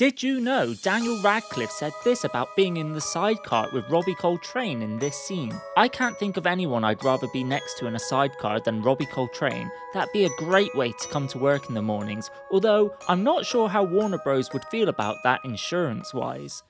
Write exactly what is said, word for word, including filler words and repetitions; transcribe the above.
Did you know Daniel Radcliffe said this about being in the sidecar with Robbie Coltrane in this scene? I can't think of anyone I'd rather be next to in a sidecar than Robbie Coltrane. That'd be a great way to come to work in the mornings, although I'm not sure how Warner Bros would feel about that insurance wise.